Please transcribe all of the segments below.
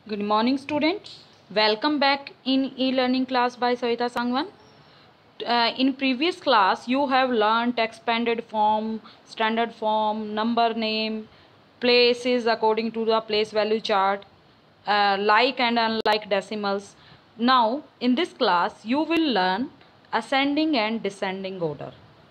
Good morning, students. Welcome back in e-learning class by Savita Sangwan. In previous class, you have learned expanded form, standard form, number name, places according to the place value chart, like and unlike decimals. Now, in this class, you will learn ascending and descending order.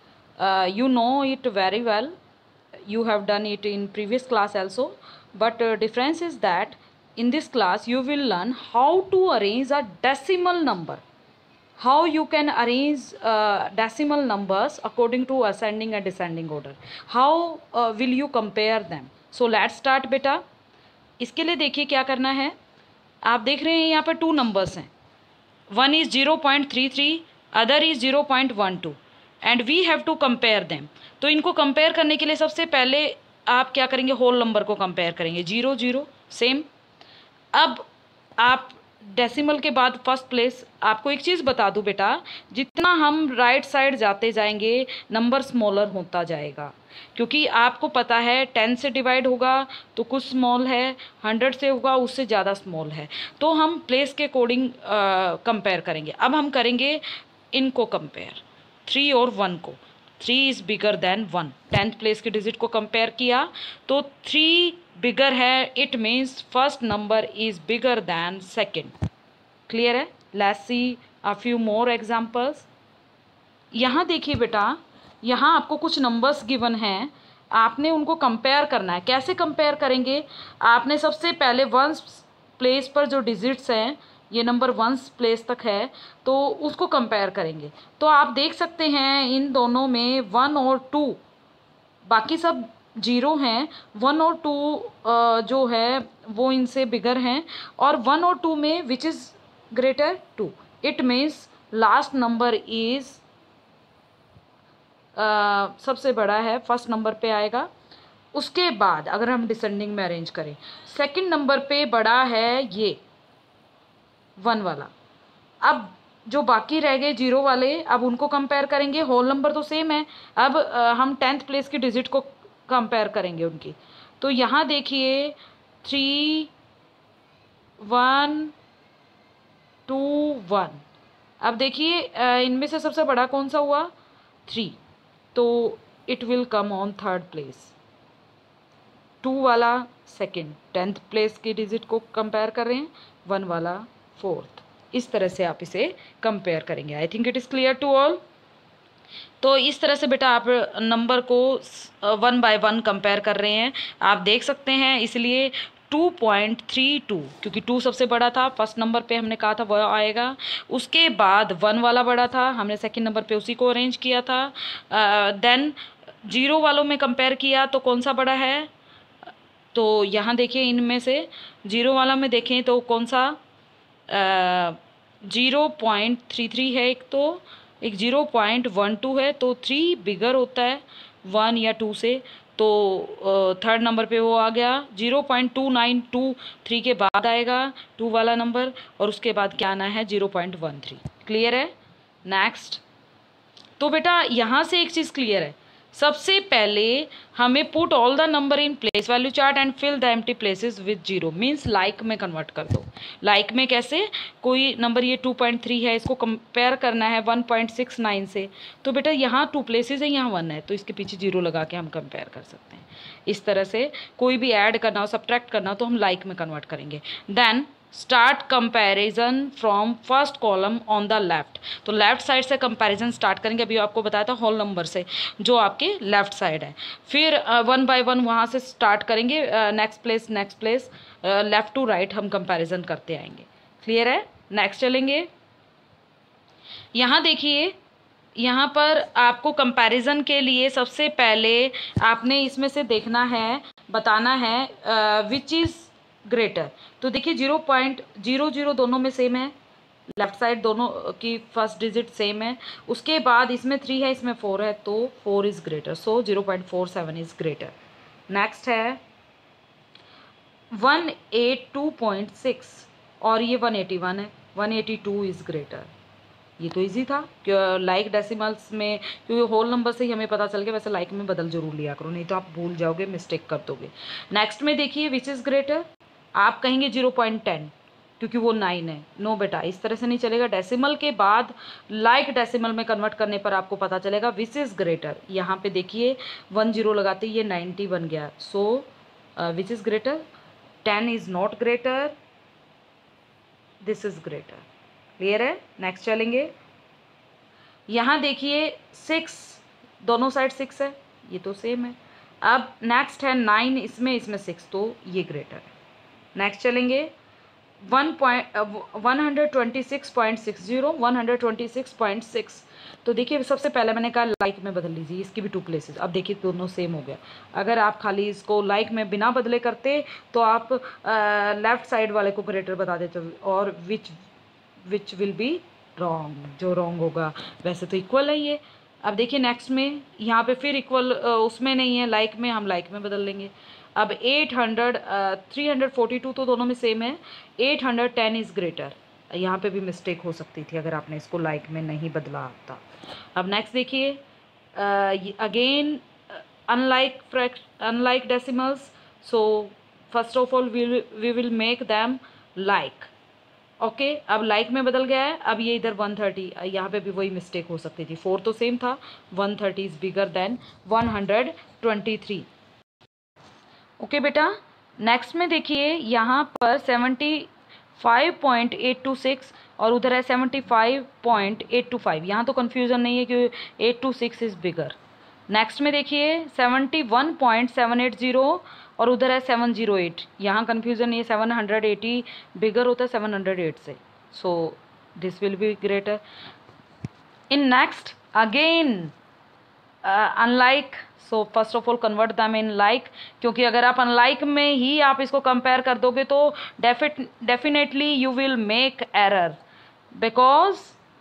You know it very well. You have done it in previous class also, but difference is that in this class you will learn how to arrange a decimal number, how you can arrange decimal numbers according to ascending and descending order, how will you compare them. So let's start beta. इसके लिए देखिए क्या करना है. आप देख रहे हैं यहाँ पर टू नंबर्स हैं. One is 0.33, other is 0.12 and we have to compare them. तो इनको कंपेयर करने के लिए सबसे पहले आप क्या करेंगे, होल नंबर को कंपेयर करेंगे. 0 0 सेम. अब आप डेसिमल के बाद फर्स्ट प्लेस. आपको एक चीज़ बता दूं बेटा, जितना हम राइट साइड जाते जाएंगे नंबर स्मॉलर होता जाएगा, क्योंकि आपको पता है 10 से डिवाइड होगा तो कुछ स्मॉल है, 100 से होगा उससे ज़्यादा स्मॉल है. तो हम प्लेस के अकॉर्डिंग कंपेयर करेंगे. अब हम करेंगे इनको कंपेयर, 3 और 1 को. 3 is bigger than 1. 10th place के डिजिट को कंपेयर किया तो 3 बिगर है. It means first number is bigger than second. Clear है. Let's see a few more examples. यहाँ देखिए बेटा, यहाँ आपको कुछ नंबर्स गिवन हैं, आपने उनको कंपेयर करना है. कैसे कंपेयर करेंगे, आपने सबसे पहले वंस प्लेस पर जो डिजिट्स हैं, ये नंबर वंस प्लेस तक है तो उसको कंपेयर करेंगे. तो आप देख सकते हैं इन दोनों में 1 और 2, बाकी सब 0 हैं. 1 और 2 जो है वो इनसे बिगर हैं, और 1 और 2 में which is greater 2. It means last number is सबसे बड़ा है, फर्स्ट नंबर पे आएगा. उसके बाद अगर हम डिसेंडिंग में अरेंज करें, सेकंड नंबर पे बड़ा है ये 1 वाला. अब जो बाकी रह गए 0 वाले, अब उनको कंपेयर करेंगे. होल नंबर तो सेम है. अब हम 10th प्लेस की डिजिट को कंपेयर करेंगे उनकी. तो यहाँ देखिए 3 1 2 1. अब देखिए इनमें से सबसे बड़ा कौन सा हुआ, 3. तो it will come on third place. 2 वाला सेकंड. 10th प्लेस की डिजिट को कंपेयर कर रहे हैं. 1 वाला फोर्थ. इस तरह से आप इसे कंपेयर करेंगे. I think it is clear to all. तो इस तरह से बेटा आप नंबर को 1 बाय 1 कंपेयर कर रहे हैं, आप देख सकते हैं. इसलिए 2.32, क्योंकि 2 सबसे बड़ा था, फर्स्ट नंबर पे हमने कहा था वह आएगा. उसके बाद 1 वाला बड़ा था, हमने सेकंड नंबर पे उसी को अरेंज किया था. देन 0 वालों में कंपेयर किया तो कौन सा बड़ा है. तो यहाँ देखिए इनमें से 0 वाला में देखें तो कौन सा 0.33 है एक, तो एक 0.12 है. तो 3 बिगर होता है 1 या 2 से. तो थर्ड नंबर पे वो आ गया. 0.292 3 के बाद आएगा 2 वाला नंबर, और उसके बाद क्या आना है 0.13. क्लियर है. नेक्स्ट. तो बेटा यहाँ से एक चीज़ क्लियर है, सबसे पहले हमें put all the number in place value chart and fill the empty places with 0. Means like में कन्वर्ट कर दो. लाइक में कैसे, कोई नंबर ये 2.3 है, इसको कंपेयर करना है 1.69 से. तो बेटा यहाँ 2 प्लेसेस है, यहाँ 1 है, तो इसके पीछे 0 लगा के हम कंपेयर कर सकते हैं. इस तरह से कोई भी ऐड करना हो, सब्ट्रैक्ट करना हो, तो हम लाइक में कन्वर्ट करेंगे. Then start comparison from first column on the left. तो लेफ्ट साइड से कंपैरिजन स्टार्ट करेंगे. अभी आपको बताया था होल नंबर से जो आपके लेफ्ट साइड है. फिर 1 बाय 1 वहाँ से स्टार्ट करेंगे. Next place left to right हम कंपैरिजन करते आएंगे. क्लियर है. नेक्स्ट चलेंगे. यहाँ देखिए, यहाँ पर आपको कंपैरिजन के लिए सबसे पहले आपने इसमें से देखना है, बताना है विच इज़ ग्रेटर. तो देखिए 0.00 दोनों में सेम है, लेफ्ट साइड दोनों की फर्स्ट डिजिट सेम है. उसके बाद इसमें 3 है, इसमें 4 है, तो 4 is greater. So 0.47 is greater. Next है 182.6 और ये 181 है. 182 इज़ ग्रेटर. ये तो इजी था, लाइक डेसिमल्स में, क्योंकि होल नंबर से ही हमें पता चल गया. वैसे लाइक में बदल जरूर लिया करो, नहीं तो आप भूल जाओगे, मिस्टेक कर दोगे. नेक्स्ट में देखिए विच इज़ ग्रेटर. आप कहेंगे 0.10 क्योंकि वो 9 है। नो बेटा, इस तरह से नहीं चलेगा। डेसिमल के बाद लाइक डेसिमल में कन्वर्ट करने पर आपको पता चलेगा विच इज़ ग्रेटर। यहाँ पे देखिए 1 0 लगाते ये 90 बन गया। So which is greater? 10 is not greater, this is greater. Clear है? नेक्स्ट चलेंगे। यहाँ देखिए 6, दोनों साइड 6 है, ये तो सेम है। अब नेक्स्ट है 9, इसमें 6, तो ये ग्रेटर है। नेक्स्ट चलेंगे 126.60 तो देखिए सबसे पहले मैंने कहा लाइक में बदल लीजिए, इसकी भी 2 प्लेसेस। अब देखिए दोनों सेम हो गया। अगर आप खाली इसको लाइक में बिना बदले करते तो आप लेफ्ट साइड वाले को ग्रेटर बता देते और विच विल बी रॉन्ग, जो रॉन्ग होगा। वैसे तो इक्वल है ये। अब देखिए नेक्स्ट में यहाँ पे फिर इक्वल उसमें नहीं है, लाइक में, हम लाइक में बदल लेंगे। अब 342 तो दोनों में सेम है, 810 इज़ ग्रेटर। यहाँ पे भी मिस्टेक हो सकती थी अगर आपने इसको लाइक में नहीं बदला होता। अब नेक्स्ट देखिए again unlike decimals, so first of all we will make them like. Okay, अब लाइक में बदल गया है। अब ये इधर 130, यहाँ पे भी वही मिस्टेक हो सकती थी। 4 तो सेम था, 130 इज़ बिगर देन 123। ओके बेटा, नेक्स्ट में देखिए यहाँ पर 75.826 और उधर है 75.825। यहाँ तो कन्फ्यूज़न नहीं है कि 826 इज़ बिगर। नेक्स्ट में देखिए 71.780 और उधर है 708। यहाँ कन्फ्यूज़न नहीं है, 780 बिगर होता है 708 से। So this will be greater. In next again unlike, so first of all convert them in like, क्योंकि अगर आप अनलाइक में ही आप इसको कंपेयर कर दोगे तो definitely you will make error, because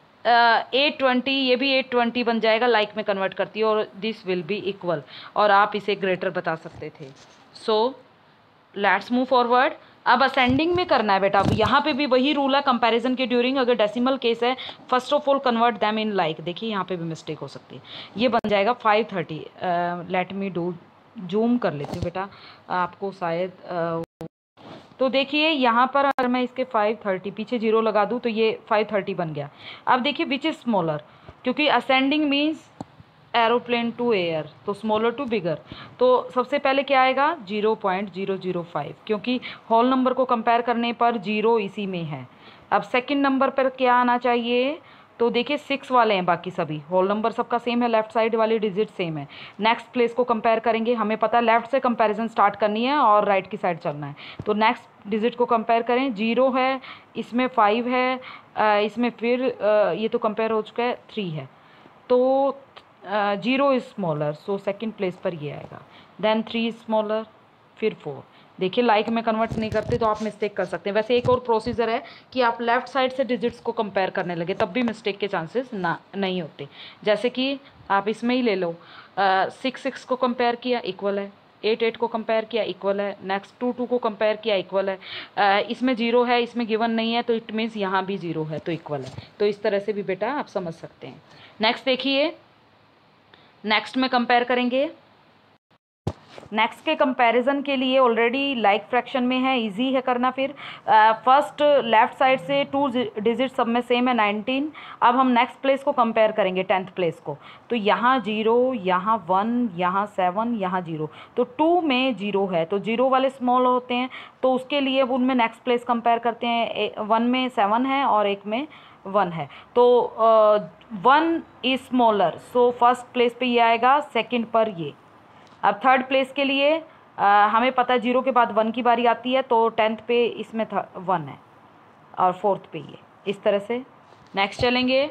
820 ये भी 820 बन जाएगा, लाइक में कन्वर्ट करती है, और दिस विल बी इक्वल, और आप इसे ग्रेटर बता सकते थे। So let's move forward. अब असेंडिंग में करना है बेटा। अब यहाँ पे भी वही रूल है कंपैरिजन के ड्यूरिंग। अगर डेसिमल केस है first of all convert them in like. देखिए यहाँ पे भी मिस्टेक हो सकती है, ये बन जाएगा 530। लेट मी डू, जूम कर लेती हूँ बेटा आपको शायद तो देखिए यहाँ पर अगर मैं इसके 530 पीछे 0 लगा दूँ तो ये 530 बन गया। अब देखिए विच इज़ स्मॉलर, क्योंकि ascending means aeroplane to air, तो स्मॉलर टू बिगर। तो सबसे पहले क्या आएगा 0.005, क्योंकि होल नंबर को कंपेयर करने पर 0 इसी में है। अब सेकंड नंबर पर क्या आना चाहिए, तो देखिए 6 वाले हैं, बाकी सभी होल नंबर सबका सेम है, लेफ्ट साइड वाली डिजिट सेम है। नेक्स्ट प्लेस को कंपेयर करेंगे, हमें पता है लेफ्ट से कंपैरिजन स्टार्ट करनी है और राइट की साइड चलना है। तो नेक्स्ट डिजिट को कंपेयर करें, 0 है, इसमें 5 है, इसमें फिर ये तो कंपेयर हो चुका है, 3 है, तो 0 is smaller, so second place पर ये आएगा। देन 3 इज़ स्मॉलर, फिर 4। देखिए लाइक में कन्वर्ट नहीं करते तो आप मिस्टेक कर सकते हैं। वैसे एक और प्रोसीजर है कि आप लेफ़्ट साइड से डिजिट्स को कंपेयर करने लगे, तब भी मिस्टेक के चांसेस नहीं होते। जैसे कि आप इसमें ही ले लो, 6 को कंपेयर किया, इक्वल है। 8 को कंपेयर किया, इक्वल है। नेक्स्ट 2 को कंपेयर किया, इक्वल है। इसमें 0 है, इसमें गिवन नहीं है, तो इट मीन्स यहाँ भी 0 है, तो इक्वल है। तो इस तरह से भी बेटा आप समझ सकते हैं। नेक्स्ट देखिए, नेक्स्ट में कंपेयर करेंगे। नेक्स्ट के कंपैरिजन के लिए ऑलरेडी लाइक फ्रैक्शन में है, इजी है करना। फिर फर्स्ट लेफ्ट साइड से 2 डिजिट सब में सेम है, 19। अब हम नेक्स्ट प्लेस को कंपेयर करेंगे, 10th प्लेस को। तो यहाँ 0, यहाँ 1, यहाँ 7, यहाँ 0, तो 2 में 0 है, तो 0 वाले स्मॉल होते हैं, तो उसके लिए उनमें नेक्स्ट प्लेस कंपेयर करते हैं। 1 में 7 है और 1 में 1 है, तो 1 is smaller, so first place पे ये आएगा, सेकंड पर ये। अब थर्ड प्लेस के लिए हमें पता है 0 के बाद 1 की बारी आती है, तो 10th पे इसमें 1 है और 4th पे ये, इस तरह से। नेक्स्ट चलेंगे।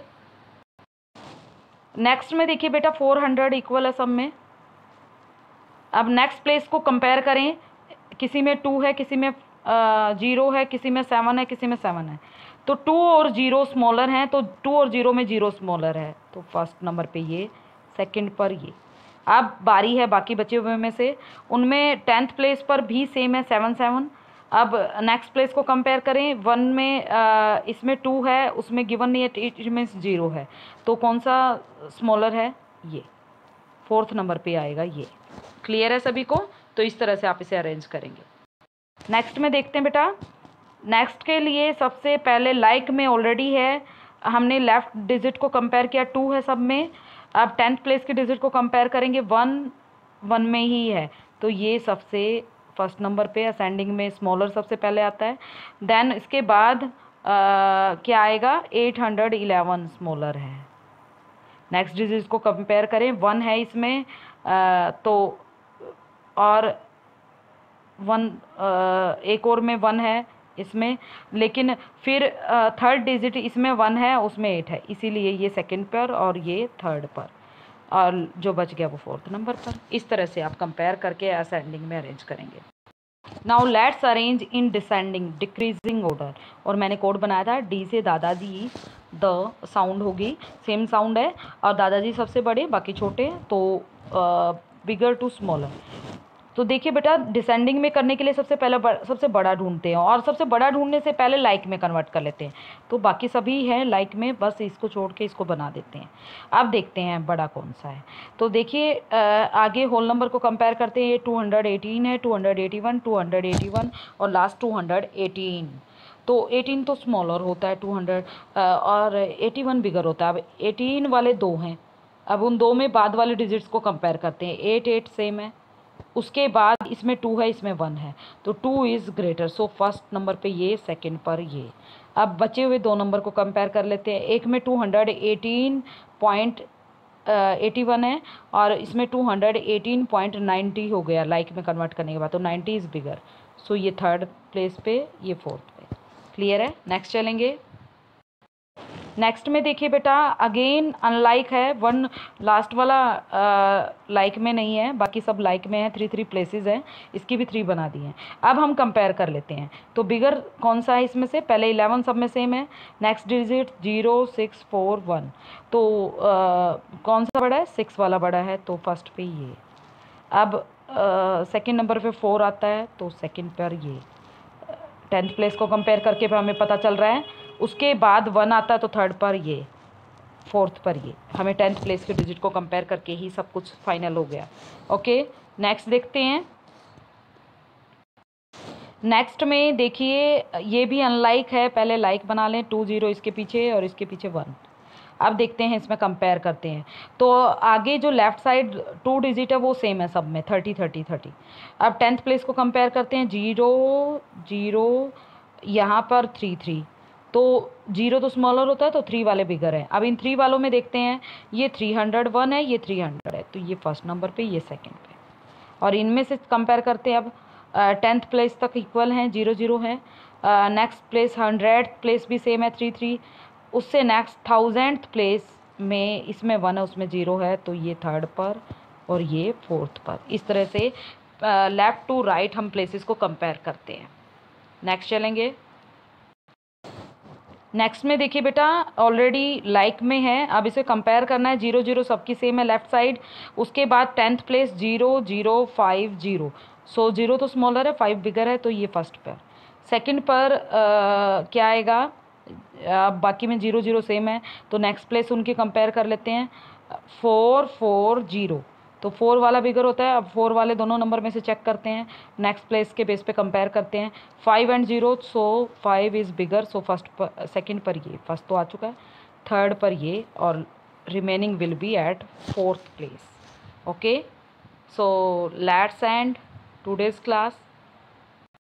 नेक्स्ट में देखिए बेटा 400 इक्वल है सब में। अब नेक्स्ट प्लेस को कंपेयर करें, किसी में 2 है, किसी में 0 है, किसी में 7 है, किसी में 7 है, तो 2 और 0 स्मॉलर हैं, तो 2 और 0 में 0 स्मॉलर है, तो फर्स्ट नंबर पे ये, सेकंड पर ये। अब बारी है बाकी बचे हुए में से, उनमें 10th प्लेस पर भी सेम है, 7 7। अब नेक्स्ट प्लेस को कंपेयर करें, 1 में इसमें 2 है, उसमें गिवन नहीं है, इट मीन्स 0 है, तो कौन सा स्मॉलर है, ये 4th नंबर पे आएगा ये। क्लियर है सभी को? तो इस तरह से आप इसे अरेंज करेंगे। नेक्स्ट में देखते हैं बेटा। नेक्स्ट के लिए सबसे पहले लाइक में ऑलरेडी है, हमने लेफ्ट डिजिट को कंपेयर किया, 2 है सब में। अब 10th प्लेस के डिजिट को कंपेयर करेंगे, 1 में ही है, तो ये सबसे फर्स्ट नंबर पे असेंडिंग में स्मॉलर सबसे पहले आता है। देन इसके बाद क्या आएगा, 811 स्मॉलर है। नेक्स्ट डिजिट को कंपेयर करें, 1 है इसमें, तो और 1 एक और में 1 है इसमें, लेकिन फिर थर्ड डिजिट इसमें 1 है, उसमें 8 है, इसीलिए ये सेकंड पर और ये थर्ड पर, और जो बच गया वो फोर्थ नंबर पर। इस तरह से आप कंपेयर करके असेंडिंग में अरेंज करेंगे। Now let's arrange in descending decreasing order. और मैंने कोड बनाया था, डी से दादाजी, द साउंड होगी, सेम साउंड है, और दादाजी सबसे बड़े बाकी छोटे, तो बिगर टू स्मॉलर। तो देखिए बेटा, डिसेंडिंग में करने के लिए सबसे पहले सबसे बड़ा ढूंढते हैं, और सबसे बड़ा ढूंढने से पहले लाइक में कन्वर्ट कर लेते हैं। तो बाकी सभी है लाइक में, बस इसको छोड़ के इसको बना देते हैं। अब देखते हैं बड़ा कौन सा है। तो देखिए आगे होल नंबर को कंपेयर करते हैं। ये 218 है, 281, 281 और लास्ट 218। तो 18 तो स्मॉलर होता है 200, और 81 बिगर होता है। अब 18 वाले 2 हैं, अब उन 2 में बाद वाले डिजिट्स को कंपेयर करते हैं। 8 8 सेम है, उसके बाद इसमें 2 है, इसमें 1 है, तो 2 is greater, so first number पे ये, सेकंड पर ये। अब बचे हुए 2 नंबर को कंपेयर कर लेते हैं। एक में 218.81 है, और इसमें 218.90 हो गया लाइक में कन्वर्ट करने के बाद, तो 90 इज़ बिगर, सो ये थर्ड प्लेस पे, ये फोर्थ पे। क्लियर है? नेक्स्ट चलेंगे। नेक्स्ट में देखिए बेटा, अगेन अनलाइक है, 1 लास्ट वाला लाइक में नहीं है, बाकी सब लाइक में है, 3 प्लेसेस हैं, इसकी भी 3 बना दी हैं। अब हम कंपेयर कर लेते हैं। तो बिगर कौन सा है इसमें से, पहले 11 सब में सेम है, नेक्स्ट डिजिट 0 6 4 1, तो कौन सा बड़ा है, 6 वाला बड़ा है, तो फर्स्ट पे ये। अब सेकेंड नंबर पे 4 आता है, तो सेकेंड पर ये। 10th प्लेस को कंपेयर करके हमें पता चल रहा है, उसके बाद 1 आता है, तो थर्ड पर ये, फोर्थ पर ये। हमें 10th प्लेस के डिजिट को कंपेयर करके ही सब कुछ फाइनल हो गया। ओके, नेक्स्ट देखते हैं। नेक्स्ट में देखिए, ये भी अनलाइक है, पहले लाइक बना लें, 2 0 इसके पीछे और इसके पीछे 1। अब देखते हैं, इसमें कंपेयर करते हैं। तो आगे जो लेफ्ट साइड 2 डिजिट है वो सेम है सब में, 30 30 30। अब 10th प्लेस को कंपेयर करते हैं, 0 0, यहाँ पर 3 3, तो 0 तो स्मॉलर होता है, तो 3 वाले बिगर है। अब इन 3 वालों में देखते हैं, ये 301 है, ये 300 है, तो ये फर्स्ट नंबर पे, ये सेकंड पे। और इनमें से कंपेयर करते हैं। अब 10th प्लेस तक इक्वल हैं, 0 0 है। नेक्स्ट प्लेस 100th प्लेस भी सेम है, 3 3। उससे नेक्स्ट 1000th प्लेस में इसमें 1 है, उसमें 0 है, तो ये थर्ड पर और ये फोर्थ पर। इस तरह से लेफ़्ट टू राइट हम प्लेसेस को कंपेयर करते हैं। नेक्स्ट चलेंगे। नेक्स्ट में देखिए बेटा, ऑलरेडी लाइक में है, अब इसे कंपेयर करना है। 0 0 सबकी सेम है लेफ्ट साइड, उसके बाद 10th प्लेस 0 0 5 0, सो 0 तो स्मॉलर है, 5 बिगर है, तो ये फर्स्ट पर। सेकंड पर क्या आएगा, अब बाकी में 0 0 सेम है, तो नेक्स्ट प्लेस उनके कंपेयर कर लेते हैं। 4 4 0, तो 4 वाला बिगर होता है। अब 4 वाले दोनों नंबर में से चेक करते हैं, नेक्स्ट प्लेस के बेस पे कंपेयर करते हैं। 5 and 0, so 5 is bigger, so first पर, सेकंड पर ये, फर्स्ट तो आ चुका है, थर्ड पर ये, और remaining will be at fourth place. Okay, so let's end today's class.